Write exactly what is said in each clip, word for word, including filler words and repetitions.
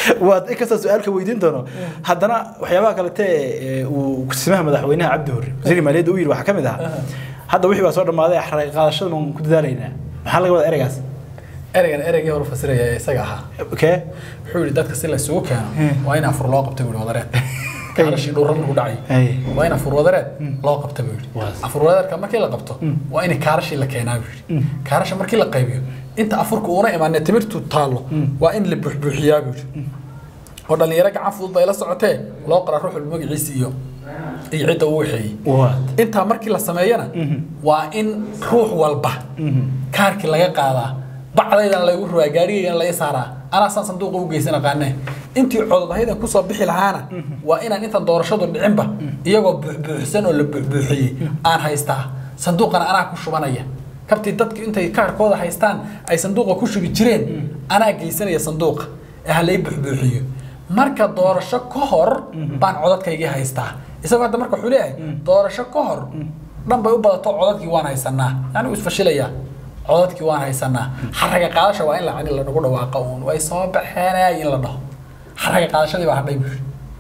واد إيه كسر سؤالك ويدين دونه هذانا وحيابها قالت وكسمها مدحوينها عبد الهري زي ما ليه وير وحكم ده هذا وحي بصور ما هذا حرق قال شد من كنت دارينا محل قبل إرجاس إرجع إرجع ورا فسرية سجاها أوكي حول دتك سلا سوق كان وين أفر لاقب تقول وضرات كارش يدورن وداعي وين أفر وضرات لاقب تقول أفر وضرات كم مركي لقبته وين كارش اللي كان بيقول كارش مركي لقيبيه أنت أفرك أورا إما نتمرت الطالو وين اللي بح بحياه بيقول هذا اللي يرجع عفوا ضيلا ساعتين لا قرأ روح المجلس يوم يعيد وحي أنت مركي لسماينا وإن روح والبه كارك اللي قاعده بعد إذا لا يروح جاري لا يسارع أنا أصلا صندوق وجيسنا قانه أنت عضو هيدا كوسا بحي العانة وإن أنت دور شدو العنبة يجوا بحسن ولا بحي أنا هيستا صندوق أنا أنا كوش بنايه كبتي دتك أنت كار كودا هيستان أي صندوق كوش بيجرين أنا جيسنا يا صندوق أهلي بحي مركز دور شكهر بان عضتك يجي هيستا إذا بعد مركز حليه دور شكهر لما بيبقى طو عضتك وانا هيستناه يعني وش فشليه عودك وان هيسنا حركة قادشة وين لا عن اللي نقول واقعون ويصاب حنا يلا حركة قادشة دي واحد بيمش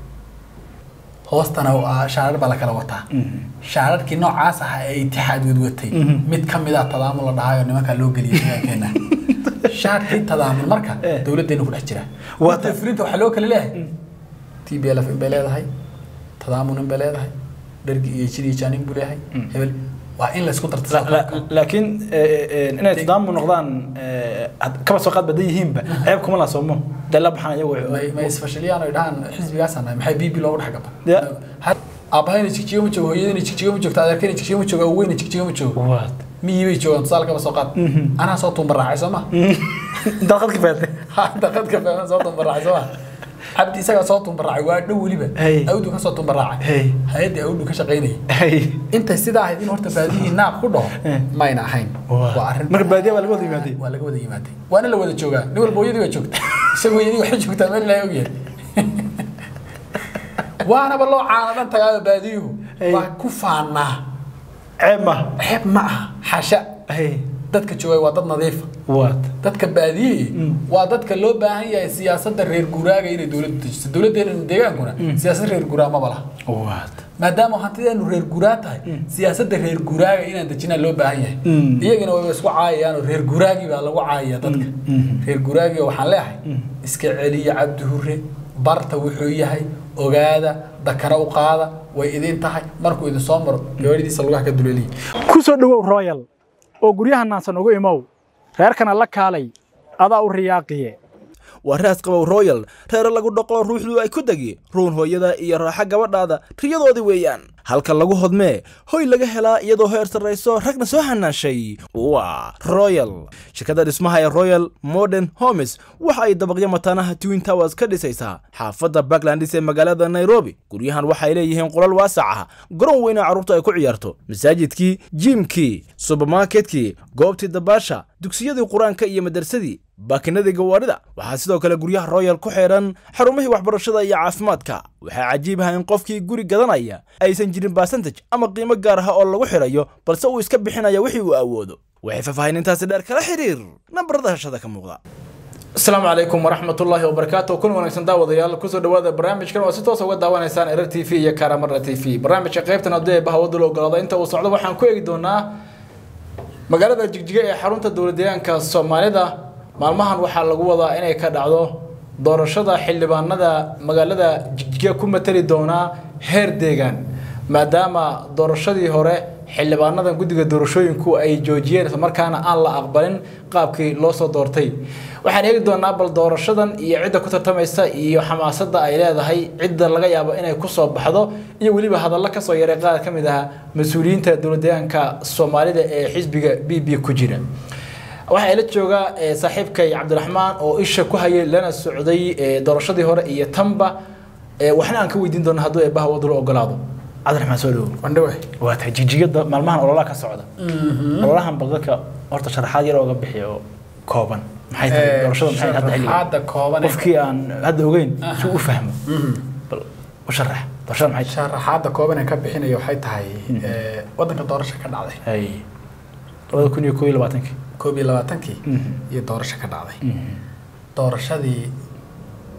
هو استنا شعر بالك لو وطا شعر كأنه عاصة اتحاد ودوتي ميت كم إذا تضامن الله دعاء إنه ما كان لو قليل كنا شعر كي تضامن مركا دولة دينه كل حجرة وتفريد وحلوك لله تي بيلا في بلاد هاي تضامن بلاد هاي درج يشري جانين بره هاي وإن لا سكوت لا لكن أنا تضامن نقدان كم سوقات بديه هم عيبكم الله صومه ده لا بحنا يوعي ما يسفش لي أنا يدهن حزب جاسنا محبي بلو حاجة بقى أبهاي نشكيه متشو هي نشكيه متشو تعرف كين نشكيه متشو وين نشكيه متشو مي يبيشو انتصال كم سوقات أنا صوتهم برا عزمة دخلت كفاية دخلت كفاية صوتهم برا عزمة عبدي سجى صوتهم برا واد لو لبا أودو كصوتهم برا هيدي أودو كشقيني أنت استدعى هذين هرت بادي ناب كله ما ينحين مر بادي ولا قدي مادي ولا قدي مادي وأنا لو وده شوكا نقول بوي دي وشوك سوي دي وحش شوك تمام لا يوجي وأنا بالله عالم أنت قاعد باديه وكفانا عمة عمة حشا dadka joogay waa dad nadiif waad dadka baadiye waa dadka loo baahan yahay siyaasadda reer guuraaga inay dawladda dejiso dawladdeena deegaankuna siyaasadda reer guuraaga ma bala waad maadaama hantideenu reer guuraa tahay siyaasadda reer guuraaga inaan dejinaa loo baahan yahay iyagana way isku caayayaan reer guuraagi baa lagu caayaya dadka reer guuraagi waxaan leeyahay iska celiya Cabdi Hurre barta wuxuu yahay ogaada dakara u qaada way idin tahay markuu idin soo maro gabadhiisa lugaha ka duleelay ku soo dhawow royal oo guryaha naasan ugu imow reerkana la kaalay adaa u riyaaqiye waraas qabow royal reer lagu dhaqo ruuxdu ay ku dagi ruun hooyada iyo raaxa gabadhaada riyadoodi weeyaan halka lagu hodmee hoy laga helaa iyadoo heer sareyso ragna soo hanaashay waa royal shirkadda dhismaha ee royal modern homes waxa ay dabaqyo mataanaha twin towers ka dhisaysaa xaafadda Parklands ee magaalada Nairobi guryahan waxay leeyihiin qolal waasac ah garoon weyn oo carruurtu ay ku ciyaarto masaajidkii gymkii supermarketkii goobtii dabaasha dugsiyadii quraanka iyo madarsadii baakinada gawaarida waxa sidoo kale guryaha royal ku xeeran xarumihii waxbarashada iyo caafimaadka waxa cajiib ah in qofkii guri gadanaya aysan jirin percentage ama qiimo gaar ah oo lagu xirayo balse uu iska bixinayo wixii uu awoodo waxay faahfaahintaasi dheer kala xiriir nambarada hashada ka muuqda السلام عليكم ورحمة الله وبركاته كل من يسند وديال كسر دواد برنامج كانوا ستوس ودا ونسان إر تي في يا كرامر تي في برنامج قيبتنا بدأ بهودلو قراضة أنت وصعدوا وحن كوي دونا مقالة جيجي حرونت الدولديان كالصوماليدا maalmahan waxa lagu wadaa inay ka dhacdo doorashada xildhibaanada magaalada Jigjiga ku matali doona heer deegaan maadaama doorashadii hore xildhibaanada guddiga doorashooyinku ay joojiyeen isla markaana aan la aqbalin qaabkii loo soo doortay waxaan eegi doonaa bal doorashadan iyo cidda ku tartamaysa iyo xamaasadda ay leedahay cidda laga yaabo inay ku soo baxdo iyo waliba hadallo ka soo yaray qaar ka mid ah mas'uuliyiinta dowladdeegaanka Soomaalida ee xisbiga B B ku jira waxa ila jooga saaxiibkay Cabdiraxmaan oo isha ku hayay lana socday doorashadii hore iyo tamba waxna aan ka weydiin doonaa haduu ay baha wadlo ogolaado Cabdiraxmaan soo dhaw wandhawe waa tajijigada maalmahan ololaha ka socda ololahan balka horta sharaxaad yar oo bixiyo kooban maxay tahay doorashada maxay hadda xilliga hadda kooban qofkii aan hadda ogeyn si uu fahmo bal u sharax doorashada maxay sharaxaada kooban ee ka bixinayo waxay tahay wadanka doorasho ka dhacday hay laba kun iyo kow iyo labaatan كوبي لواتنكي هي دورشة كدعدي دورشة دي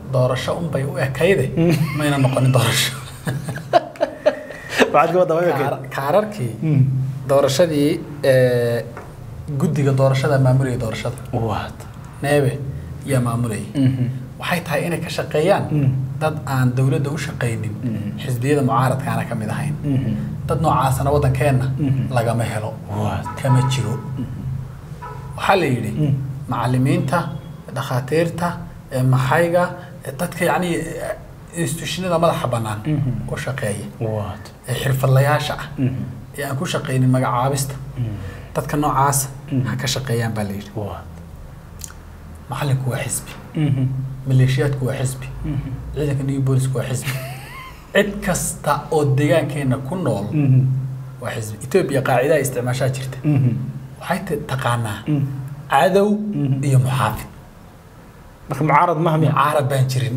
doorasho un bay u ekayde mayna noqonin doorasho waxaad ka waddaa kaararkii doorashadii ee guddiga doorashada maamulaya doorashada waad neebe yaa maamulayay waxay tahay inay ka shaqeeyaan dad aan dawladda u shaqaynin xisbiyada mucaaradkaana ka mid ahayn dad noocaasna waddankeenna lagama helo kama jiro waxaa la yidhi macallimiinta dhakhaatiirta maxayga dadka yacni institutionada madaxa bannaan u shaqeeya ee xirfadlayaasha ah ee aan ku shaqaynin magacaabista dadka noocaas ha ka shaqeeyaan baa la yidhi macallinku waa xisbi maleeshiyaadku waa xisbi ciidanka new boolisku waa xisbi cid kasta oo deegaankeenna ku nool waa xisbi Ethiopia qaacidaha isticmaashaa jirta waxay taqaanaa cadow iyo muxaafid marka mucaarad ma hamiya mucaarad baan jirin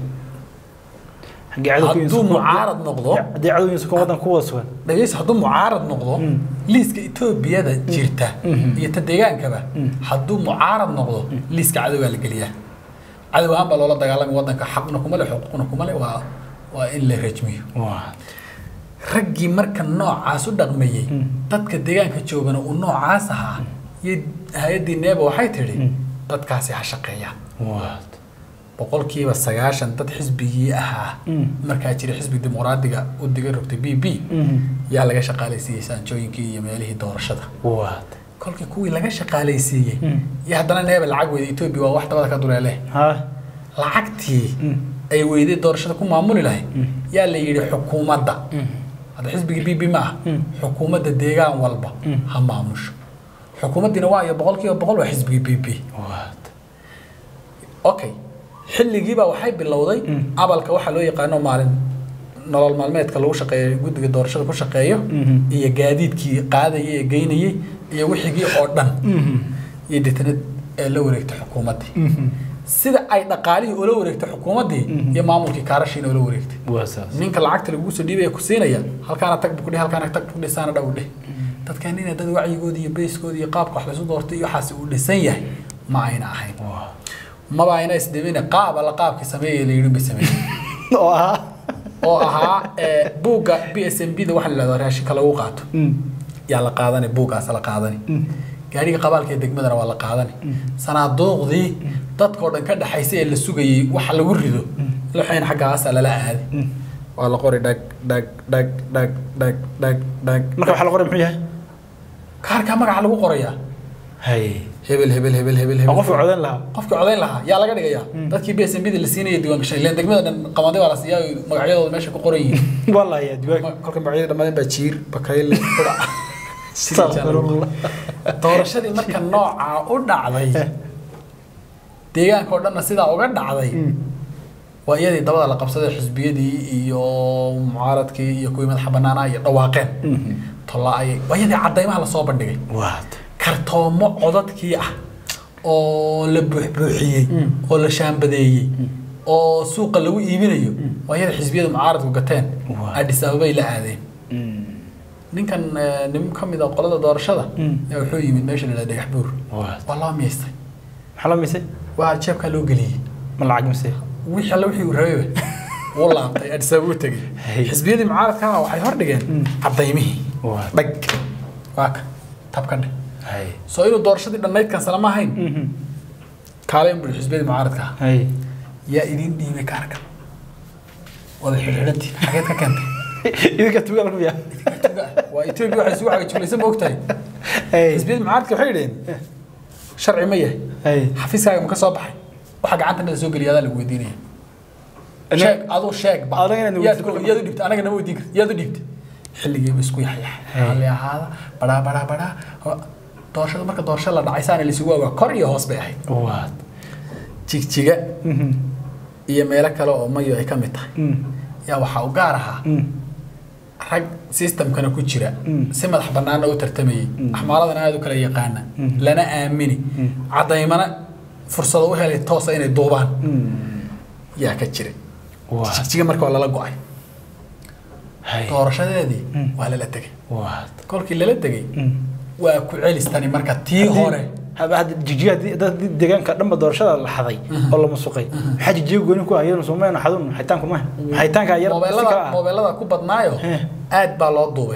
hadduu mucaarad noqdo haddii cadowgiisa ku wadan kuwa sugan dhageysa hadduu mucaarad noqdo liiska Etoobiyada jirta iyo ta deegaankaba hadduu mucaarad noqdo liiska cadowga la geliyaa cadow aan baa loola dagaalamay wadanka xaqna kuma leh xuquuqna kuma leh waa waa in la rajmiyo raggii marka noocaas u dhaqmayay dadka deegaanka joogana uu noocaas ahaa iyo hay'adii neeba waxay tiri dadkaasi ha shaqeeyaan boqolkiiba sagaashan dad xisbigii ahaa markaa jira xisbiga dimuqraadiga u diga rogtay B B yaa laga shaqaalaysiiyay saanjooyinkii iyo meelihii doorashada kolkii kuwii laga shaqaalaysiiyay iyo haddana neeba lacag weyday Ethiopia waa wax dabada ka duleeleh lacagtii ay weyday doorashada ku maamuli lahayd yaa la yidhi xukuumadda هذا حزب بي بي معه حكومة الديران والبا همامش حكومة دينوا يبغل كي يبغل وحزب بي بي أوكي حل جيبه وحيب باللوضي قبل كواحد لو يقانو مال نال المعلومات كلو شقي جود الدور شقي كل شقيه هي جديد كي قاعدة هي جينية هي وحجي أردن يدتند لو ركت حكومتي sida ay dhaqaalihi oo la wareegtay xukuumadii iyo maamulkii kaarashiina oo la wareegtay ninka lacagta lagu soo dhiibay ku siinaya halkaana tag ku dhig halkaana tag ku dhisaana dhaw dhig dadkan inay dad wacyigood iyo beeskood iyo qaabka wax la soo doortay iyo xaasi uu dhisan yahay ma ayna ahayn ma ba ayna isdibina qaab la qaabki sameeyay la yiri sameeyay oo aha oo aha buuga B S M B da waxa la raashinka lagu qaato yaa la qaadanay buugaas la qaadanay gaariga qabaalka degmadana waa la qaadanay sanaaduuqdii dadka oo dhan ka dhaxaysay ee la sugayay waxa lagu rido lixeen xaggaas la la aadi waa la qori dag dag dag dag dag dag dag marka waxa la qori muxuu yahay kaarka magaca lagu qorayaa hay hebel hebel hebel hebel hebel qofka codeyn lahaa qofka codeyn lahaa yaa laga dhigayaa dadkii B S M B da la siinayay diiwaan gashay leen degmada dhan qamaday waa la siiyay magacyadooda meesha ku qoran yihiin wallahi yaa diiwaan kolka magacyada dhammaan baa jiir bakayl doorashadii marka nooca u dhacday deegaanka oo dhan sida uga dhacday waa iyadii dabada la qabsaday xisbiyadii iyo mucaaradkii iyo kuwii madax banaanaa iyo dhawaaqeen tolaay waa iyadii cadeymaha la soo bandhigay kartoomo codadkii ah oo la buuxbuuxiyey oo la shaambadeeyey oo suuqa lagu iibinayo waa iyadii xisbiyada mucaaradku gateen Addis Ababa ay la aadeen ninkan nim kamid ah qolada doorashada ee wuxuu yimid meesha la dhagax buur wallahi miistay waxa la miisay waa jeebka loo galiyay ma lacag miisay wixii la wixii uu rabay wallahi Addis Ababa tagay xisbiyadii mucaaradka waxay hor dhigeen cadeymihii dhag waak tabkan hay soo inuu doorashadii dhannayd kan salama ahayn kaaleen buu xisbiyadii mucaaradka hay yaa idin dhiibay kaarka wada xilxidhantii xageed ka keentay idinka tuuga lagu yaa waa Ethiopia waxay soo xagay julaysan ma ogtahay ay xisbiyada mucaaradka waxay yiraahdeen sharci ma yahay ay xafiiskaaga ma ka soo baxay waxa gacanta soo galiyada lagu weydiinaya sheeg adoo sheeg ba iyadu dhibta anaga nama weydiin kartid iyadu dhibta xilligii isku yaxay hal ahaada bara bara bara doorashada marka doorashada la dhacay saana la isugu waa kor iyo hoos bay ahayd waad jigjiga iyo meelo kale oo mayo ay ka mid tahay yaa waxa u gaar ahaa rag systemkana ku jira si madax bannaan oo tartamayay axmaaladana aad u kala yaqaana lana aamini cadeymana fursad u helay toos inay duubaan yaa ka jiray jigjiga marka waa lala go'ay doorashadeedii waa lala tegay kolkii lala tegay waa ku celistani marka tii hore هذا جيجي ديجان كان لما دور شذا الحظي والله مسوقي حاجة جيجي يقولون كوا هيرون سومين حدون حيتانكم ما حيتانك هير موبايلada موبايلada ku badnaayo aad baa loo duubay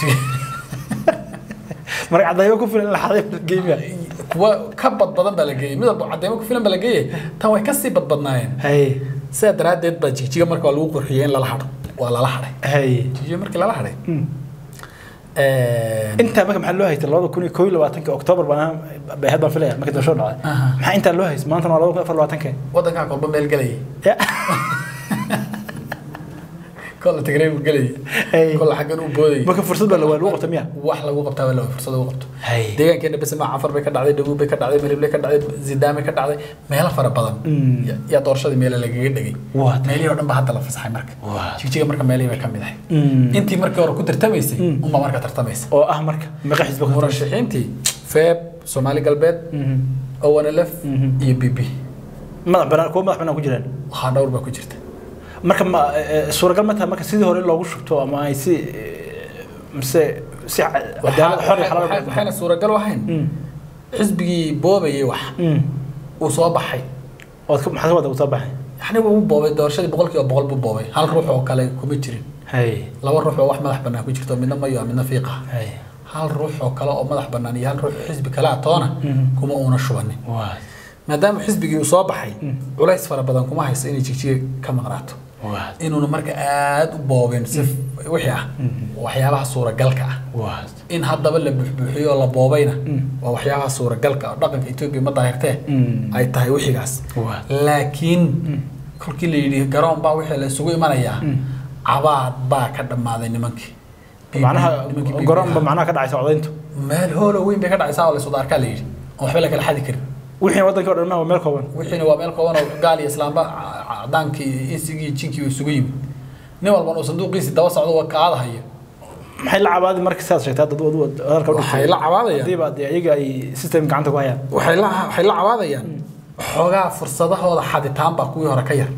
marka cadaymo ku filan la xaday geemiga kuwa ka bad badan baa la geeyay mid walba cadaymo ku filan baa la geeyay tan way ka sii bad badnaayeen hay sida daraadeed baa jijiga marka lagu qurxiyay in la xado waa la xaday hay jijiga marka la xaday انت ما maxaa loo haytay laba kun iyo kow iyo labaatanka October baan bayhad baan filaya markii soo dhacay maxaa inta loo haysay maanta laba kun iyo afar iyo labaatanka wadanka kolba meel galay كل تقريبا قلي كل حاجه انه بودي ما كان فرصه ولا لو قبطه ميا wax lagu qabtaa wala fursad lagu qabto deegaankeena bas ma afar bay ka dhacday dhagu bay ka dhacday milib ka dhacday zidaame ka dhacday meel fara badan ya doorashada meel laga dhigay meel oo dhan ba hadda la fasaxay marka jijiga marka meel ay ka mid ah intii markii hore ku tartamaysay uma marka tartamaysay oo ah marka maqa xisbiga murashaxiintii feeb Soomaali galbeed oo wana laf iyo bibi madax banaan ko madax banaan ku jiraan waxa dhowr ba ku jirta marka suuragal ma tahay marka sidii hore loogu shubto ama ay si mise si cadaalad xor xalaal waxana suuragal waxayn xisbigii boobayay wax uu soo baxay oo maxaa wada uu soo baxay yani uu boobay doorashadii boqolkiiba boqol buu boobay hal ruux oo kale kuma jirin hay laba ruux oo wax madax banaan ku jirto midna mayo midna fiiqa hay hal ruux oo kale oo madax banaan iyo hal ruux xisbi kale toona kuma uuna shubanin waa maadaama xisbigii uu soo baxay culays fara badan kuma hayso inay jijiga ka maqnaato inuu marka aad u boobeen si wixii ah waxyaabaha suuragalka ah in haddaba la buuxiyo la boobayna waa waxyaabaha suuragalka ah dhaqanka Itoobiya ma daahirtay ay tahay wixigaas laakiin kolkii la yiri garoon baa wixii la isugu imanaya cabaad baa ka dhamaaday nimankii macnaha garoon ba macnaha ka dhacay socdayntu meel hoolo weyn bay ka dhacay oo la soo daarka la yiri oo waxba la kala xadi karin wixii wadanka dhan waa meel kooban wixii waa meel kooban oo gaal iyo islaamba cadaanki insigii jinkii isugu yimid nin walba oo sanduuqiisa daba socdo waa kaadahay maxay la cabaadi markii saas sheegtay dad hadalka waxay la cabaadayaan diiba ayaga ay system gacanta ku hayaan waxay la waxay la cabaadayaan xogaa fursadahooda xaditaan baa kuwii hore ka yar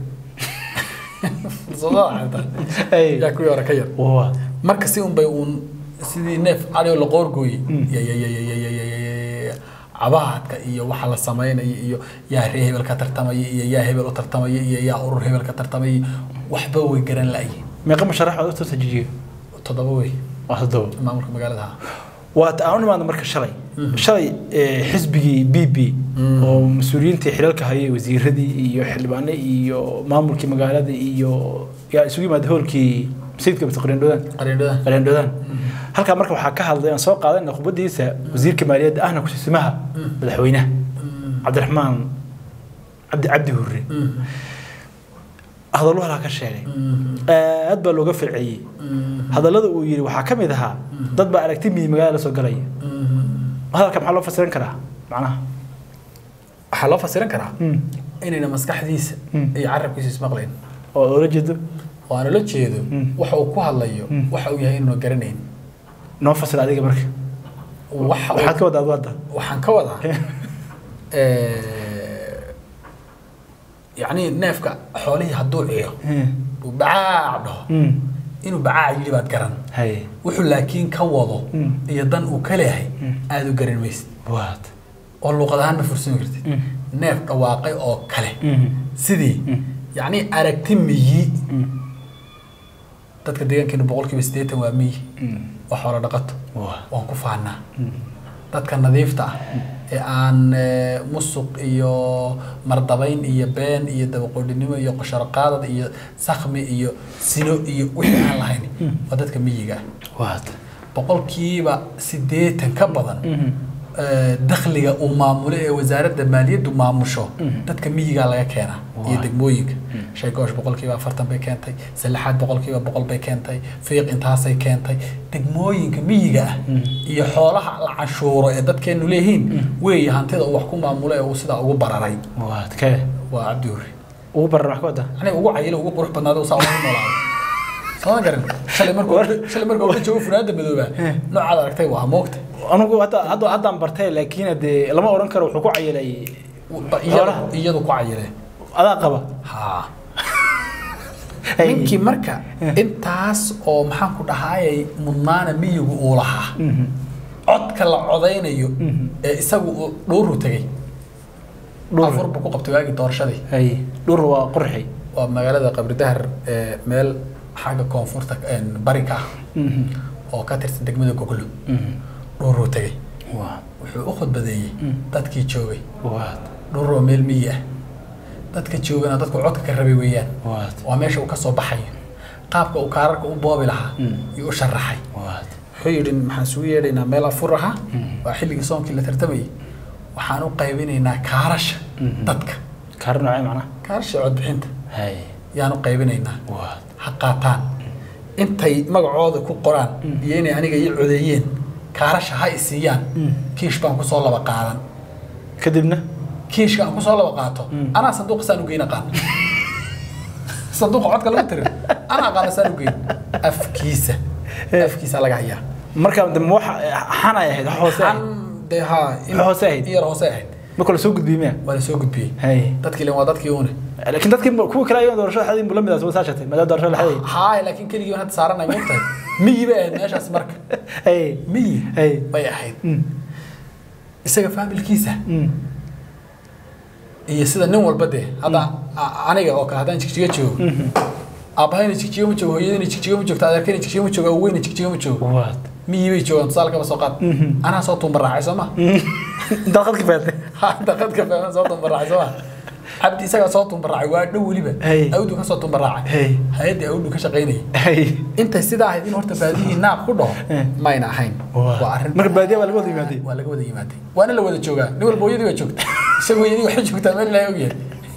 fursadaha xaditaan ay yaa kuwii hore ka yar marka si un bay un sidii neef ariyo la qoorgooyay ya ya ya ya ya abaadka iyo waxa la sameeyay iyo yaa hebel ka tartamay iyo yaa hebel u tartamay iyo yaa urur hebel ka tartamay waxba way garan laayeen meeqa masharax oo soo jijiyo todoba way waxdo maamulka magaalada waa taawun maanta marka shalay shalay xisbigii B B oo mas'uuliyiinta xilka hayay wasiiradii iyo xildhibaanada iyo maamulka magaalada iyo yaa isugu yimaad hoolkii sayidka Qariindoodan Qariindoodan Qariindoodan halka marka waxa ka hadlay aan soo qaadanay khubadiisa wasiirka maaliyadda ahna ku simaha madaxweynaha Cabdiraxmaan Cabdi Cabdi Hurre hadallo la ka sheegay aad baa looga firciyay hadallada uu yiri waxa kamid ahaa dad ba aragti mi magaalada soo galay hadalka maxaa loo fasirin karaa macnaha waxa loo fasirin karaa inayna maskaxdiisa iyo carabkiisa ismaqleen oo la jeedo waana la jeedo waxa uu ku hadlayo waxa uu yahay inuu garanayn noo fasir adiga marka waxa ka wada wada waxaan ka wada ee يعني نافك حواليه هدول إيه وبعاده إنه بعاء يجي بعد قرن هاي وحول لكن كوضه يضن وكله هذا قرن ويست وات والله قد هان بفرسين كرت نافك واقع أو كله سدي يعني أركتمي تتكلم كأنه بقول كي بستيت وامي وحول دقت وانكف عنا تتكلم نظيفته aan musuq iyo mardabayn iyo been iyo dabaqoodinimo iyo qasharqaadad iyo sakhmi iyo sino iyo wixii aan lahayn waa dadka miyiga waad boqolkiiba siddeetan ka badan dakhliga uu maamulo ee wasaaradda maaliyaddu maamusho dadka miyiga laga keenaa iyo degmooyinka sheekoosh boqolkiiba afartan bay keentay salaxaad boqolkiiba boqol bay keentay fiiq intaasay keentay degmooyinka miyiga iyo xoolaha la cashuuro ee dadkeenu leeyihiin way hantida wax ku maamulo ee uu sida ugu bararay waad ka waa Cabdi Hurre ugu bararay wax wada ani ugu cayilo ugu qurux badnaado oo saaw noolaa soo garan shalay markuu shalay markuu uu joogo funaada madooba noocaad aragtay waa moogta anigu hadda hadda hadda bartay laakiin de lama oran karo wuxuu ku cayilay iyadu ku cayilay adaa qaba ha ninkii marka intaas oo maxaan ku dhahaayay mudnaana miyigu uu lahaa عد كلا عضين أيو إسقوا دور تجي دور فرب كوقب تواجه دور شدي هاي دور وقرحي ومجال قبر دهر مال حاجة كونفورتك إن بركة أو كاتر صدق مدة كله دور تجي وأخذ بديه تدكي تشوي دور ميل مية تدكي تشوي أنا تدكي عد كربي ويان وماشي وكسر بحي قابك وكارك وبابي لها يؤشر حي حيرين محسوية لنا ميل فرها وحلي قصون كله ترتبي وحانو قيبينينا كارش ددك كار نوعي معنا كارش عد بحنت هاي yaanu qaybinaynaa xaqaataan intay magacooda ku qoraan iyo inay aniga ii codeeyeen kaarasha ha isiiyaan kiish baan ku soo laba qaadan kadibna kiishka aan ku soo laba qaato anaa sanduuq saan u geyn qaan sanduuq codka lagu tirin anaa qaan saan u geyn afkiisa afkiisa laga hayaa marka dam waxa xanay ahayd hoose de ha hoose ahayd iyo hoose ahayd ma kala soo gudbiyay wala soo gudbiyay hay dadkii leen waa dadkii uune لكن تذكر كل كلا يوم دورشة هذه ملمدة سوى ساشتة ما دورشة الحدي هاي لكن كل يوم هتصارنا يومتها مية بقى ماشي أسمرك أي مية أي بيا حيد إسقى فاهم الكيسة هي سيدا نوم البدء هذا أنا جا أوكا هذا نشكي تشو أبهاي نشكي يوم تشو هي نشكي يوم تشو تعرف كين نشكي يوم تشو قوي نشكي يوم تشو مية بيجو انتصالك بسوقات أنا صوتهم برا عزمة دخلت كفاية ها دخلت كفاية أنا صوتهم برا عزمة عبدي سجى صوتهم براعي وادو وليبا أودو كصوتهم براعي هيدي أودو كشقيني أنت استدعى هذين هرت بادي ناب كله ما ينحين مر بادي ولا قدي مادي ولا قدي مادي وأنا اللي ودي شوكا نقول بوي دي وشوكت سوي دي وحش شوكت ما لا يوجد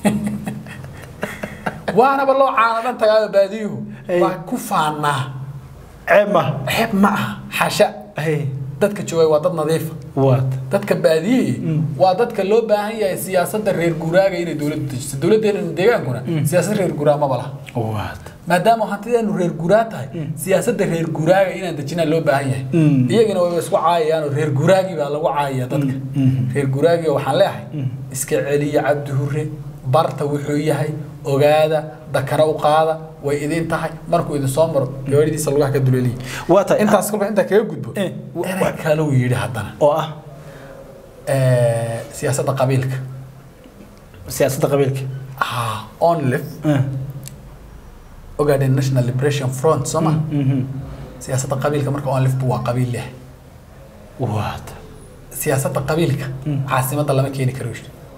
وأنا بالله عالم أنت قاعد باديه وكفانا عمة عمة حشا dadka joogay waa dad nadiif waad dadka baadiyay waa dadka loo baahan yahay siyaasadda reer guuraaga inay dawladda dejiso dawladdeena deegaankuna siyaasad reer guuraa ma bala waad maadaama hantideenu reer guuraa tahay siyaasadda reer guuraaga inaan dejinaa loo baahan yahay iyagana way isku caayayaan reer guuraagii baa lagu caayaya dadka reer guuraagii waxaan leeyahay iska celiya cabdi hurre barta wuxuu yahay ogaada dakara u qaada way idin tahay markuu idin soo maro gabadhiisa lugaha ka duleeliyay waata intaas kulba inta kaga gudbo ee kala uu yiri hadana oo ah ee siyaasadda qabiilka siyaasadda qabiilka ah only ogaadeen national liberation front soma siyaasadda qabiilka marka only waa qabiil leh waata siyaasadda qabiilka caasimadda lama keeni karo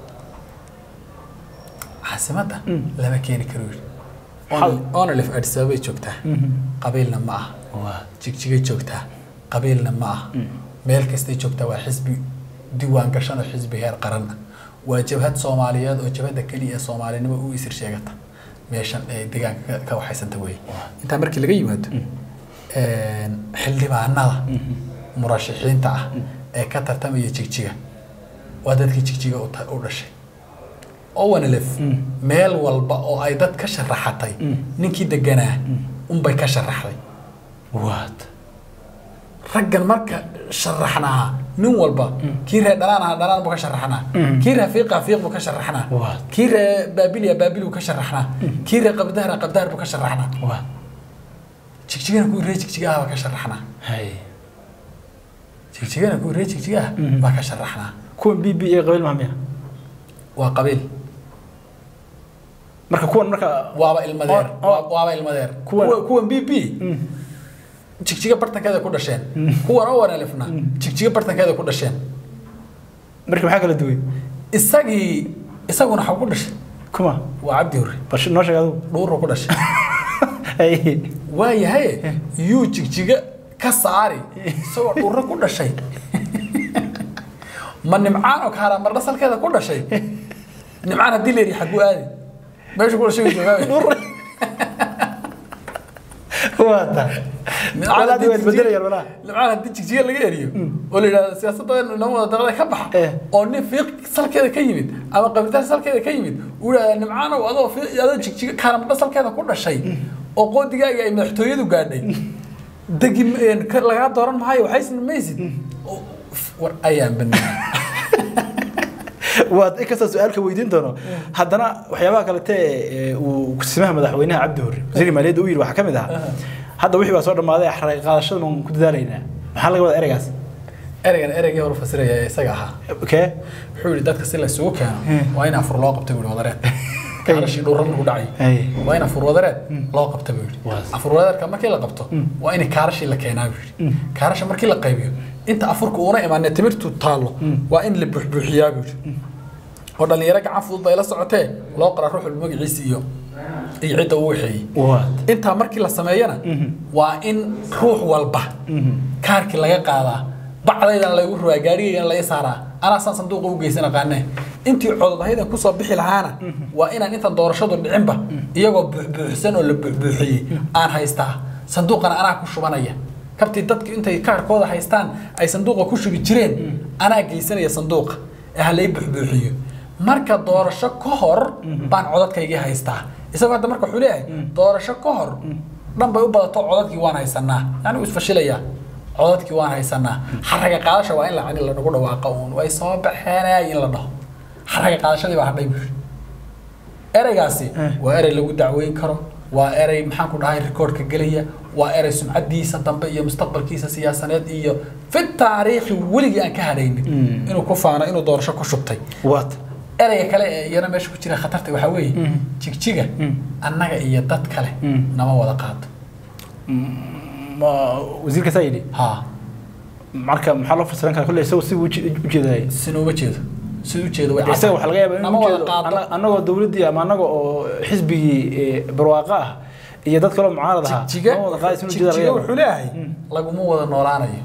عاصمتها لما كان كروج أنا اللي في أديس أبابا جوكتها قبيلنا معه جيجيجي جوكتها قبيلنا معه ميلكستي جوكتها وحزب ديوان كشان حزب هير قرنا وجبهات صوماليات وجبهات كلية صومالية نبغى ويصير شيء ميشان دقان كوحيسن توي أنت أمريكا اللي جاي حل معنا مرشحين تاع كتر تمي جيجيجي وادتك جيجيجي أول شيء أو أنا لف ميل والبا أو أيضا كشر حتى نكيد الجناه أم بي كشر حتى وات رجل مركا شرحناها نو والبا كيره دلنا دلنا بكشرحنا كيره فيقة فيق بكشرحنا كيره بابيل يا بابيل بكشرحنا كيره قبدهر قبدهر بكشرحنا وات تشجعنا كل ريج تشجعها بكشرحنا هاي تشجعنا كل ريج تشجعها بكشرحنا كون بي بي قبل مامية وقبيل marka kuwan marka waaba ilmadeer waaba ilmadeer kuwan kuwan B B jigjiga bartankeeda ku dhasheen kuwan oo wanaalifna jigjiga bartankeeda ku dhasheen marka waxa kala duway isagii isaguna waxa ku dhashay kuma waa Cabdi Hurre bash noo sheegado dhuur ku dhashay ay waa yahay yu jigjiga ka saari soo dhuur ku dhashay man nimcaan oo kaara mar dhasalkeeda ku dhashay nimcaan hadii leeri xagu aadi meesha kula sheegay joogaa waata nimcaan hadii way beddelay wala nimcaan hadii jigjiga laga eriyo oo leeyahay siyaasadda nabada dalada ka bax oo nin fiiq salkeeda ka yimid ama qabitaan salkeeda ka yimid uu nimcaan oo adoo fiiq adoo jigjiga kaara mar dhasalkeeda ku dhashay oo qoodigaaga ay madaxtooyadu gaadhay dagi laga dooran maayo waxay sameeysid war ayaan banaa waad ikasta su'aalka weydiin doono haddana waxyaabaha kale ee uu kusimaha madaxweynaha Cabdi Hurre wasiir maaliyadda uu yiri waxa kamid ah hadda wixii baa soo dhamaaday xaraq qaadashada ma ku dadaalaynaa maxaa laga wada ereygaas ereygan ereygii hore fasiraya isaga ahaa okay wuxuu yiri dadka si la isugu keeno waa in afur loo qabto wada wadareed kaarashii dhuran lagu dhacay waa in afur wadareed loo qabto wada afur wadareedka markii la qabto waa in kaarashii la keenaa wada kaarasha markii la qaybiyo inta afurku uuna imaanay timirtu taalo waa in la buuxbuuxiyaa wada oo dhalinyaro gacan fudud bay la socotee loo qora ruuxul magaciisa iyo iyo cid uu wixii inta markii la sameeyana waa in ruux walba kaarkii laga qaadaa bacdaydan lagu ruwaa gaariga in la saaraa ana san sanduuq u geysana qaanay intii codadayda ku soo bixi lahaana waa inaan inta doorashadu dhicinba iyagoo buuxsan oo la buuxiyay aan haystaa sanduuqana ana ku shubanaya kabti dadku intay kaarkooda haystaan ay sanduuqa ku shubi jireen ana geysanaya sanduuqa ee halay buuxiyo marka doorasho ka hor baan codadkayga haystaa isagoo hadda marka wuxuu leeyahay doorasho ka hor dhan bay u badato codadkii waan haysanaa yani is fashilaya codadkii waan haysanaa xaraga qaadasha waa in la cani la nagu dhawaaqo uun way soo baxeenay in la dhaho xaraga qaadashadii baa hadhay ereygaasi waa erey lagu dacweyn karo waa erey maxaan ku dhahay recordka galaya waa erey sumcadiisa dambe iyo mustaqbalkiisa siyaasadeed iyo fi taariikhi weligii aan ka hadhaynin inuu ku faano inuu doorasho ku shubtay what ereyga kale ee iyana meesha ku jira khatarta waxa weeye jigjiga annaga iyo dad kale nama wada qaado ma wasiirka sayidi ha marka maxaa loo fursan karaa kullee isagu si u jeeday sinu ma jeedo si u jeedo way isaga waxa laga yaabaa inuu jeedo annagoo dawladii ama annagoo oo xisbigii barwaaqo ah iyo dad kale mucaarad ah ma wada qaadis inuu jeedo jigjiga wuxuu leeyahay laguma wada noolaanayo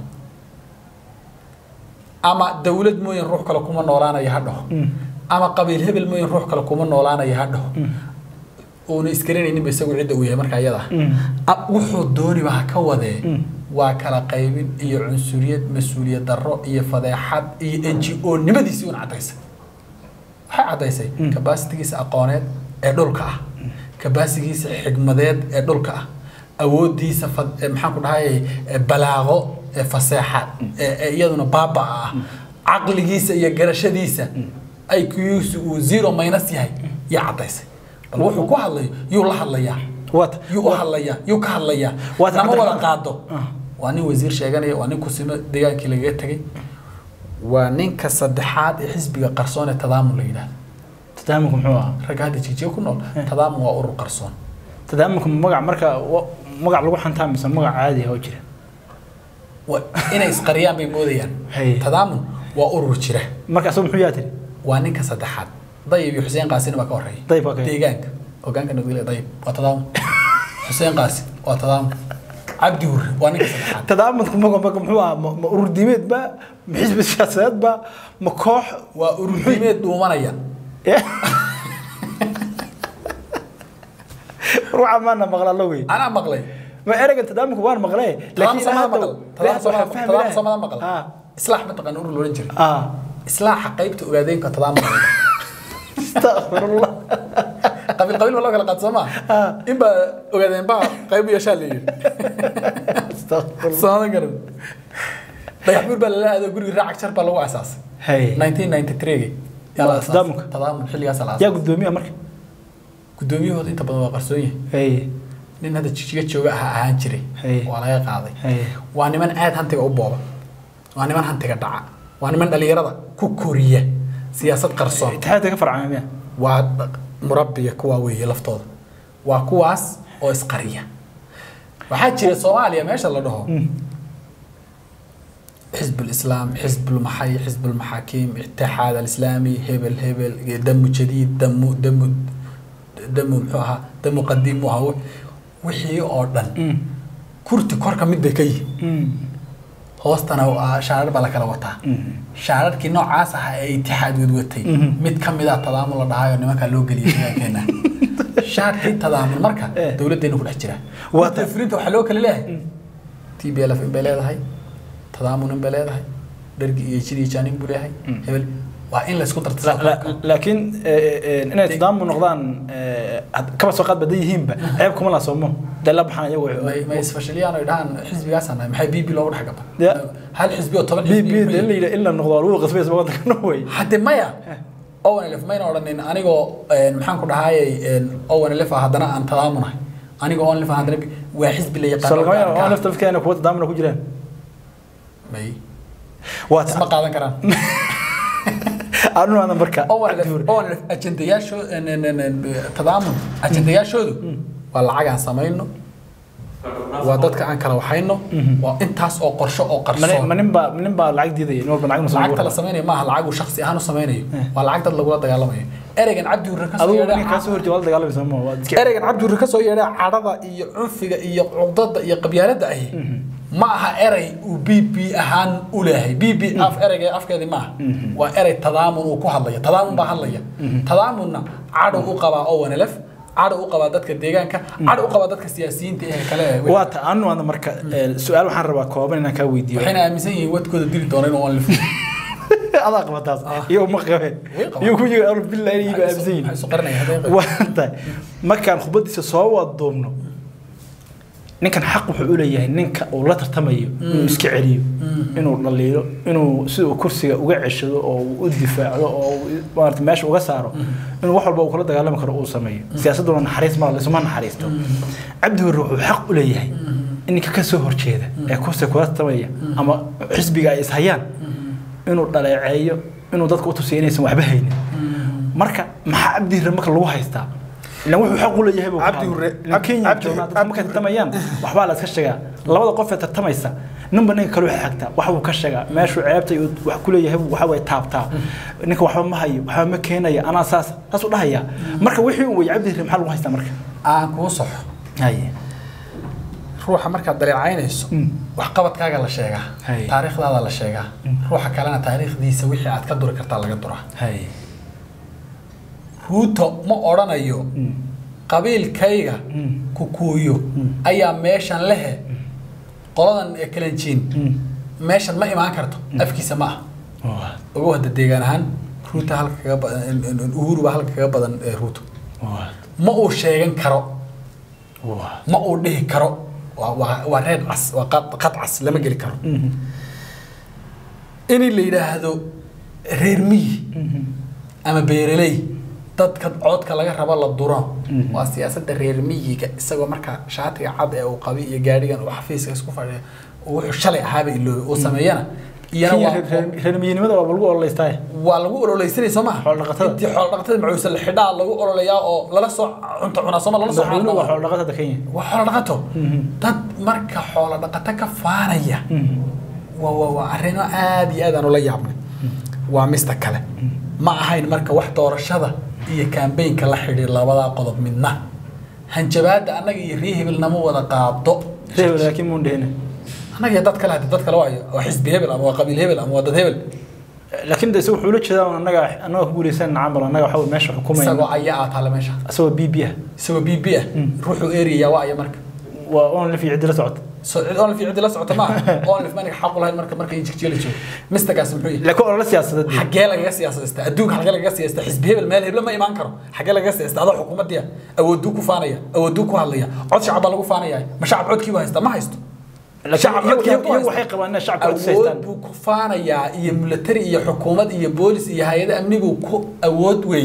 ama dawlad mooyin ruux kale kuma noolaanayo hadho ama qabiil hebel mooyin ruux kale kuma noolaanayo hadho oo iskarinaynin isagu cid uu yahay marka ayada wuxuu dooni baa ka wadee waa kala qaybin iyo cunsuriyad mas'uuliyad darro iyo fadeexad iyo N G O nimadiisii uu cadaysay waxa cadaysay capacity-giisa aqooneed ee dhulka ah capacity-giisa xigmadeed ee dhulka ah awoodiisa maxaan ku dhahay balaaqo ee fasaxa ee iyaduna baaba ah aqligiisa iyo garashadiisa ay kuyuusu uu zero minus yahay ya cadaysay bal wuxuu ku hadlay yuu la hadlayaa what yuu hadlayaa yuu ka hadlayaa nama wada qaado waa nin wasiir sheeganaya waa nin ku sima deegaankii laga tagay waa ninka saddexaad ee xisbiga qarsoon ee tadaamun la yiraahdo tadaamunku muxuu ahaa ragada jijiyo ku nool tadaamun waa urur qarsoon tadaamunku magac marka magac lagu xantaa mise magac caadi ah oo jira inay isqariyaan bay moodayaan tadaamun waa urur jira marka asoo muxuu yahay waa ninka saddexaad dayib iyo xuseen qaasin baa ka horeeyay dayib waa deegaanka hogaanka nabadgelyo dayib waa tadaamun xuseen qaasin waa tadaamun عبدي ور وانا كسر تدعم مكو مكو محوا أورديميت با حزب السياسات با مكوح وأورديميت دومانيا روح عمانا مغلا لوي أنا مغلي ما أرجع تدعم كبار مغلي لكن سما مغل تدعم سما تدعم سما مغل إصلاح متقن نور لورنجري آه إصلاح قيبت أولادين كتدعم استغفر الله قبل قبل والله قال قد سما إن با وقاعدين با قيب يشالي استغفر الله صانع قرن طيب بقول لا هذا يقول راعك شرب لو أساس هاي ألف وتسعمية وثمانية وتسعين يلا تضامك تضامن حلي أساس يا قدومي أمرك قدومي هو أنت بدو قرصويه هاي لأن هذا تشجيع شو هانشري ولا يقاضي وأنا من عاد هنتك أبوابا وأنا من هنتك دعاء وأنا من اللي يرضى كوكورية سياسة قرصون تحدث كفر عامية ومربية كواوية لفتوض وكواس أو إسقرية وحاجة الصومالية ما شاء الله ده حزب الإسلام حزب المحي حزب المحاكم الاتحاد الإسلامي هبل هبل دم جديد دم دم دم محوها دم قديم وهو وحي أردن كرت كرك مد بكي هوستنا شعر بالك على وطا شعر كي نوع عاصة اتحاد ودوتي مد كم إذا تضامن الله دعاء إنما كان لوج اللي كنا شعر كي تضامن مركا دولة دينه في الحجرة وتفريط وحلوك لله تي بيلا في بلاد هاي تضامن بلاد هاي درجة يشري جانين بلاد هاي هبل وإن لا سكوتر لا لكن إن التضامن نقدان كم سوقات بديه هم عيبكم الله صومه ده لا بحنا يوعي ما ما يسفشلي أنا يدهن حزب جاسنا محي بيبي لو حاجة هل حزبي طبعا بيبي اللي إلا النقدار هو قصبي سبعة كنوي حتى ما يا أول اللي في مين أولا إن أنا جو محن كده هاي أول اللي في هذانا أن تضامنه أنا جو أول اللي في هذانا وحزب اللي يقرر صار كمان أول اللي في كأنه قوة تضامنه كجيران ماي وات ما قادن كران أنا أنا بركة أول أول أجندياشو إن إن إن تضامن أجندياشو والعجان سماينه ودتك عن كلا وحينه وأنت هاس أو قرشة أو قرشة من من با من با العقد دي نور بالعقد مسمى العقد السميني ما العقد شخصي أنا سميني والعقد اللي قلت دجالمي إرجع عبد الركاس أبو بني كاسور جوال دجال بيسموه إرجع عبد الركاس يا عرضة يعنف يا عقدة يا قبيلة ده هي معها إري وبي بي أهان أولاه بي بي أف إرجع أف كذي ما وإري تضامن وكهلية تضامن بهلية تضامننا عرض وقبا أو نلف عاد u qaba dadka deegaanka عاد u qaba dadka siyaasiyiinta ee kale waa ta anu ana marka su'aal waxaan rabaa kooban inaan ka weydiiyo waxayna aaminsan yihiin wadkooda dili doonaan oo aan lif adaa qabataas iyo ma qabeen iyo ku jira arab billahi iyo aaminsan yihiin soo qaranay hadee waa ta markaan khubadiisa soo wadoomno ninkan xaq wuxuu u leeyahay ninka uu la tartamayo inuu iska celiyo inuu dhaliilo inuu sidoo kursiga uga ceshado oo uu difaaco oo maartay meesha uga saaro inuu wax walba uu kula dagaalami karo uu sameeyo siyaasaduna naxariis ma leesuma naxariisto cabdi wuxuu xaq u leeyahay in ninka ka soo horjeeda ee kursiga kula tartamaya ama xisbiga ay ishayaan inuu dhaleeceeyo inuu dadku u tusiyo inaysan waxba haynin marka maxaa cabdi marka lagu haystaa إلا وحنا حقول له يهبوا عبد الر عبد عبد ممكن تميان وحبال أتكشجع لبض قفة تتميسة نبى نك كلو حاجته وحبوا كشجع ماشوا عيبته وحكوا له يهبوا وحبوا يتاب تاب نك وحبوا ما هي وحبوا ما كان يا أنا أساس أسوأ ده هي مركب وحي ويعبد الرم حلو هاي استمرك آه كوصح هاي روح مركب دليل عينيس وحقبت كاجا لا شيء تاريخ هذا لا شيء روح كلنا تاريخ دي سويحي عاد كدور كرتا لا قدره هاي ruuto ma oranayo qabiilkayga kukuuyo ayaa meeshan lehe qoladan ee kalanjiin meeshan ma imaan karto afkiisa ma ah ugu wada deegaan ahaan ruuta halka kaga badan uhuru halka kaga badan ee ruuto ma uu sheegan karo ma uu dhihi karo waa waa reed cas waa qad cas lama geli karo in la yiraahdo reer miyi ama beeraley dadka codka laga rabo la duro waa siyaasadda reer miyiga isagoo marka shaatiga cad ee uu qabi iyo gaarigan uu xafiiska isku fadhiyo uu shalay ahaaba ilo uu sameeyana iyana waa reer miyinimada waa lagu ololeystay waa lagu ololeysanay Soomaa xool dhaqatada intii xool dhaqatada macuusa la xidhaa lagu ololayaa oo lala soo cunto cuna Soomaa lala soo xidhaa waa xool dhaqatada Kenya waa xool dhaqato dad marka xool dhaqatada ka faanaya waa waa waa arrin aad iyo aad aan ula yaabnay waa mista kale ma ahayn marka wax doorashada iyo campaign-ka la xiriir labada qodob midna hanjabaada anaga iyo reehbil nama wada qaabdo reehbil laakiin muu dheena anaga dad kale dad kale waayo waa xisbi hebel ama waa qabiil hebel ama waa dad hebel laakiin dadku wuxuu la jeedaa anaga anaga ku guuleysan camal anaga waxa meesha xukumayna isagoo ayaa taala meesha isagoo B B ah isagoo B B ah ruuxu area waa ay marka waa on la fi cidla socod on في عدل سعة ما on في مانك حق لهاي مركب مركب يجيك جيل شو مستقاس محوي لكن ولا سياسة دي حقي لك سياسة است أدوك حقي لك سياسة حزب هبل مال هبل ما يمان كرو حقي لك سياسة هذا حكومة دي أو دوك فانية أو دوك هاللية عد شعب الله فانية ما شعب عد كيو هيستا ما هيستو شعب عد كيو هو حقيقة وأن الشعب عد سيستان دوك فانية يا ملتري يا حكومة يا بوليس يا هيدا أمني بوكو أود وي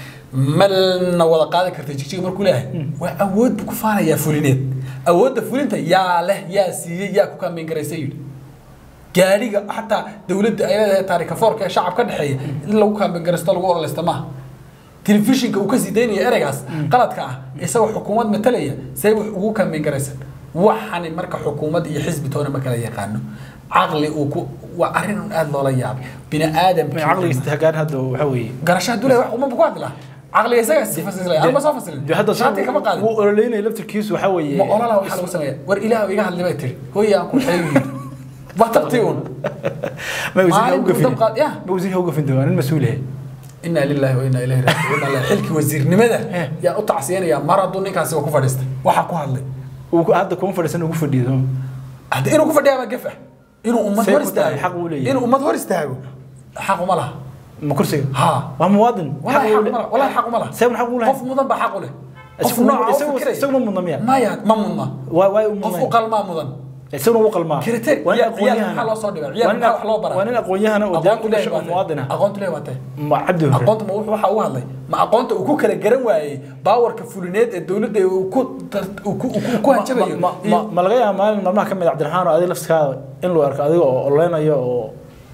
ملنا ولا قاعدة كرتيجي شيء مركولها وأود بكفانا يا فلينات أود فلينتا يا له يا سي يا كوكان من جريسيل جاريجا حتى دولة أيام تاريخ فورك شعب كان حي لو كان من جريستال وورا الاستماع تلفزيون كوكسي ديني إرجاس قلت كا يسوي حكومات مثلية سيبوا حقوق كان من جريسل وحن المركة حكومات يحزب تونا مكان يقانو عقلي وكو وأرين آد الله ياب بين آدم عقلي استهجان هذا وحوي قرشات دولة وما بقعد له عقلي يسقى سيفسر لي أنا ما صافسر هذا شاتي كم قال هو لين يلبس الكيس وحوي ما أنا لا وحلا وسمية ور إله ويجاه اللي بيتري هو يأكل حيوي بطبتيون ما وزير هوقف فين ما وزير هوقف فين دوان المسؤول هي إنا لله وإنا إليه راجعون الله حلك وزير نمذا يا قطع سيان يا مرض نكاس وكفرست وحكوا هالله وهذا كونفرنس إنه كفر دي هذا إنه كفر دي ما كفه إنه أمة ورستها إنه أمة ورستها حقه ماله ما كرسي ها ومواطن ولا حق ماله ولا حق ماله سوي حق ولا قف مضن بحق له قف نوع سوي سوي من ضمير ما يا ما مضن واي واي قف وقل ما مضن سوي وقل ما كريتير وانا قويها حلو صار دبا عيال حلو برا وانا قويها انا ودان كل شيء مواطنه aqoontu leeyahay ما عبده aqoontu ma waxa uu hadlay ma aqoonta uu ku kala garan waayay baawarka fulineed ee dawladda uu ku ku ku hanjabayo ma ma laga yaabaa maalin maalmaha kamid Cabdiraxmaan oo adiga laftiisa in loo arko adiga oo oleenayo oo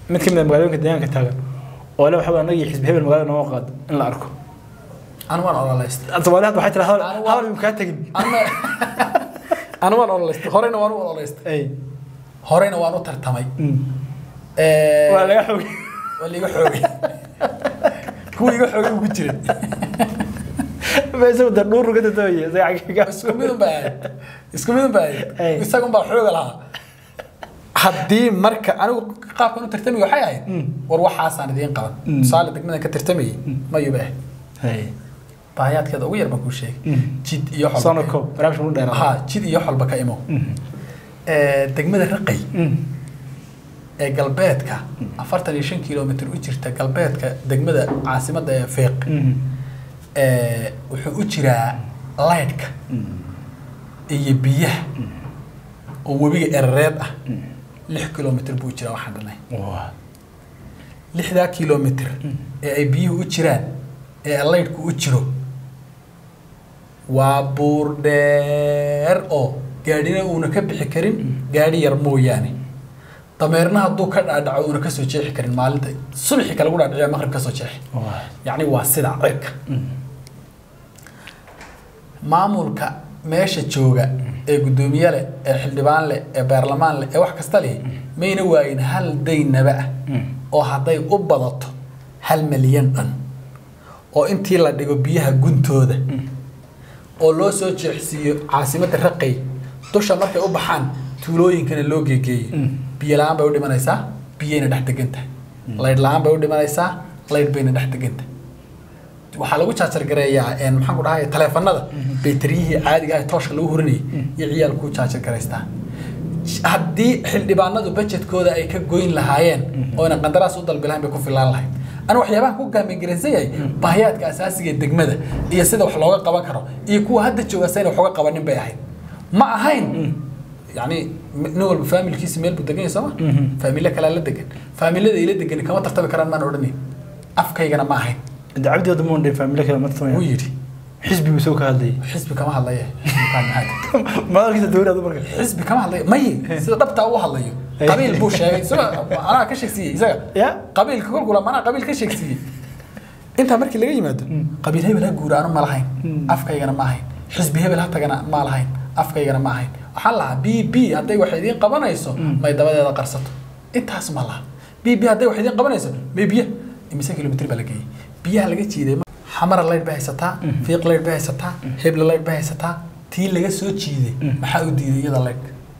mid ka mid ah magaalooyinka deegaanka taagan oo la waxa anaga xisbi hebel magaalada noo qaad in la arko أنا وأنا أولا لست Soomaaliyeed waxay tiraahdaa hawal hawal imka tagin أنا أنا وأنا أولا لست هورينا وأنا أولا لست ay هورينا وأنا ترتمي waa laga xoog واللي يحوي هو يحوي وجري بس ودر نور قد توي زي عقيقة isku mid baa isku mid baa Ay. isagu baa xoog lahaa haddii marka anigu qaabkan u tartamay waxay ahayd war waxaasaan idiin qaban tusaale degmada ka tartamay ma yubah ay baayaadkeeda ugu yar baan kuu sheegay jid iyo xolba sanadko barnaamij uu dheeraa ha jid iyo xolba ka imo ee degmada raqay ee galbeedka afartan iyo shan kiiloomitir u jirta galbeedka degmada caasimadda ee Fiiq ee wuxuu u jiraa laydka iyo biyaha oo webiga ereed ah lix kiiloomitir buu jiraa waxaan dhanay waa lixda kiiloomitir ee ay biyuhu u jiraan ee laydku u jiro waa buur dheer oo gaadhina uuna ka bixi karin gaadhi yar mooyaane dameerna hadduu ka dhaadhaco uuna ka soo jeexi karin maalinta subaxii kale ugu dhaadhiciya maqrib ka soo jeexi waa yacni waa sida cirka maamulka meesha jooga ee guddoomiye leh ee xildhibaan leh ee baarlamaan leh ee wax kasta leh mayna waayin hal daynaba ah oo hadday u badato hal milyan dhan oo intii la dhigo biyaha guntooda oo loo soo jeexsiiyo caasimadda raqay dusha markay u baxaan tuulooyinkana loo geegeeyo biyo la-aan bay u dhimanaysaa biyayna dhex degan tahay laydh la-aan bay u dhimanaysaa laydh bayna dhex degan tahay waxaa lagu jaajar gareeyaa een maxaan ku dhahay taleefanada baytariyihii caadiga ah tooshka lagu hurinayay iyo ciyaal ku jaajar gareystaa haddii xildhibaanadu budgetkooda ay ka goyn lahaayeen oo ina qandaraas u dalbi lahayn bay ku filaan lahayd أنا وحيابها كوك قام إنجليزية بهيات كأساسية الدجمدة هي سيدا وحلاقة قبان كرو يكون هذا الشيء سيدا وحلاقة قبانين بيهين مع هين يعني نقول بفاميل كيس ميل بدقين سما فاميلا كلا لدقن فاميلا ذي لدقن كمان تختبر كلام ما نورني أفكار جنا ما هين دعبدي ضمون دي فاميلا كلا ما تسمعين ويري حزبي مسوك هذي حزبي كمان هلا يه كان عادي ما أريد أدور هذا مرة حزبي كمان هلا مي سيدا طبت أوه هلا يه قبيل بوش يعني سما أنا كشك سي زين يا قبيل كل قول ما أنا قبيل كشك سي أنت مركي اللي جيمد قبيل هي بلا جورا أنا ما لهين أفكار جنا ما هين حزبي هي بلا تجنا ما لهين أفكار جنا ما هين وحلا بي بي هدي واحدين قبنا يسو ما يدبر هذا قرصته أنت اسم الله بي بي هدي واحدين قبنا يسو بي بي يمسك كيلومتر بلقي بيها لقيت شيء ده حمر الله يربح ستا فيق الله يربح ستا هبل الله يربح ستا تي لقى سوت شيء ده ما حد يدي يدا لايك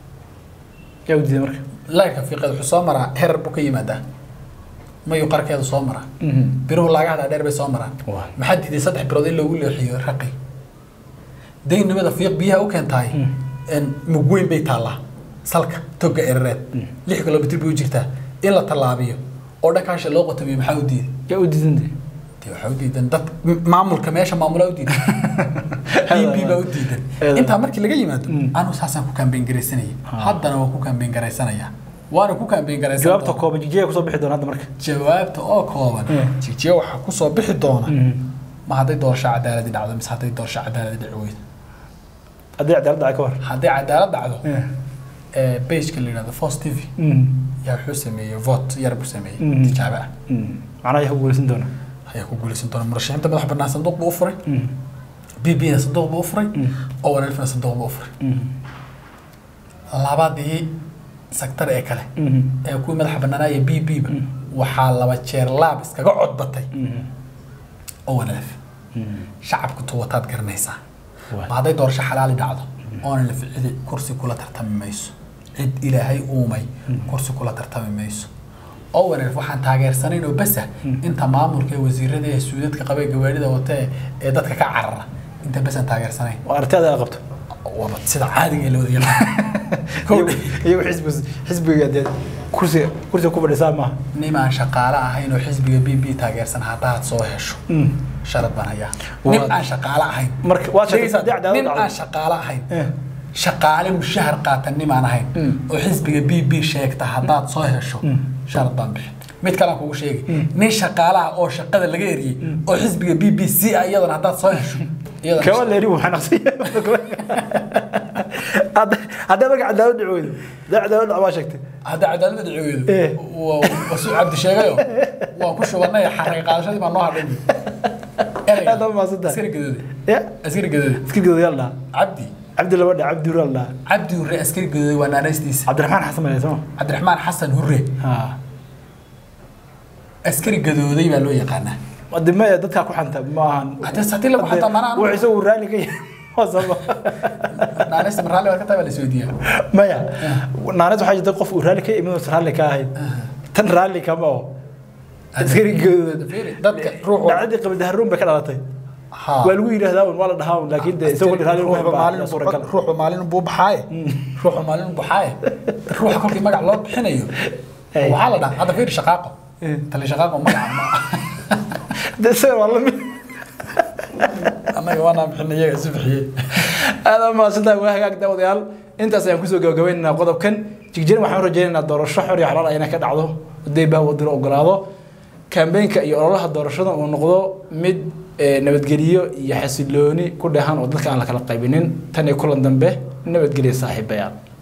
يا ودي مرة لايك في قد حصامرة هرب بكي ماذا ما يقرك هذا صامرة بيروح لا قاعد درب صامرة ما حد يدي سطح برودين لو يقول حيو رقي دين نبدا فيق بيها وكان تاي ان مقوين بيت الله سلك توقع الرد ليح كلو بتربي وجرتها إلا طلابيه oo dhakaasha loo qotabiyo maxaa u diiday يا ودي زندي tii waxa u diidan dad maamulka meesha maamula u diidan B B ba u diidan inta markii laga yimaado aanu saasan ku campaign gareysanaya haddana waa ku campaign gareysanaya waana ku campaign gareysanaya jawaabta kooban jijiga ku soo bixi doona hadda marka jawaabta oo kooban jijiga waxa ku soo bixi doona ma haday doorasho cadaalad dhacdo mise haday doorasho cadaalad dhici weydo haddii cadaalad dhacay ka war haday cadaalad dhacdo ee page-ka la yiraahdo Fox T V yaa wuxuu sameeyay vote yar buu sameeyay tijaabo ah macnaha yahay guulaysan doona ayaa ku guulaysan doona murashaxiinta madax bannaan sanduuq buu u furay B B na sanduuq buu u furay oo walaalfana sanduuq buu u furay labadii sektor ee kale ee ku madax bannaanaya B B ba waxaa laba jeer laab iskaga cod batay oo walaal shacabku tuwataad garanaysaa ma haday doorasho xalaal dhacdo oo la ficili kursi kula tartami mayso cid ilaahay uumay kursi kula tartami mayso oo walaal waxaan taageersanayn oo bas inta maamulka wasiirada ee suudadka qabay gawaarida wata ee dadka ka carara inta bas aan taageersanayn waa artada qabto waa sida caadiga loo diyaar iyo xisbi xisbiga dad kursi kursi ku fadhisaa ma nimaan shaqaale ahayn oo xisbiga B B taageersan hadaad soo hesho sharad baan hayaa nin aan shaqaale ahayn marka waa shaqada nin aan shaqaale ahayn shaqaale mushahar qaatan nimaan ahayn oo xisbiga B B sheegta hadaad soo hesho sharad baan bixin mid kale kugu sheegay nin shaqaale ah oo shaqada laga eriyay oo xisbiga B B C ayadana hadaad soo hesho iyadana كمان ليري وحنقصي هذا هذا بقى عداود عود ده عداود عواشكت هذا عدالة العيوب وسوء عبد الشيخ وكل بنا حرق قاشة ما نوع منه هذا ما صدق أسكر جدودي يا أسكر جدودي أسكر جدودي يلا عبدي عبد الله ولا عبد الله عبدي وري أسكر جدودي وأنا رئيس عبد الرحمن حسن ما يسمع عبد الرحمن حسن هري ها أسكر جدودي ما له يقانا الدماء دتها كو حنت ما هتستطيع لك حتى ما أنا وعيسو رالي كي وصل نانس من رالي وكتب السعودية ما يا نانس حاجة تقف رالي كي من رالي كاهي تن رالي كمان أسكر جدودي روح عندي قبل دهرون بكراتي والوي يرهدا ولا دهاون لكن ده سوق رالي روح مالين روح مالين بو بحاي روح مالين بحاي روح كل ما قال الله بحنيو وحاله ده هذا فير شقاقه تلي شقاقه ما ده سير والله أنا وانا بحنيه سبحيه هذا ما صدق وهاك داوديال انت سيان كسو غوغوينا qodobkan jigjir waxaan rajaynaynaa doorasho xor iyo xalaal ayna ka dhacdo haday baa wadiro ogolaado campaign-ka iyo ololaha doorashada uu noqdo mid nabadgeliyo iyo xasilooni ku dhahan oo dadka aan la kala qaybinin tan iyo kulan dambe nabadgeliyo saaxiibayaal